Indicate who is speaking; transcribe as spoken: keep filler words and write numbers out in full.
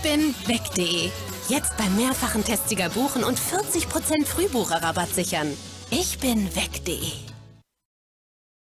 Speaker 1: bin weg.de. Jetzt beim mehrfachen Testsieger buchen und vierzig Prozent Frühbucherrabatt sichern. Ich bin weg.de.